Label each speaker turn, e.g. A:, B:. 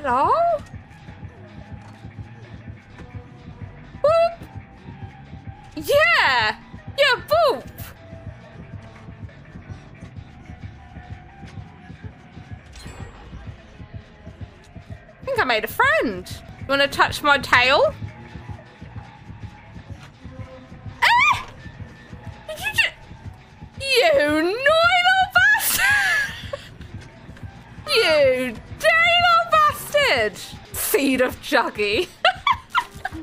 A: Hello? Boop. Yeah. Yeah, boop. I think I made a friend. You want to touch my tail? Ah! Did you just... You naughty little bastard! You dirty little bastard! Seed of Chucky.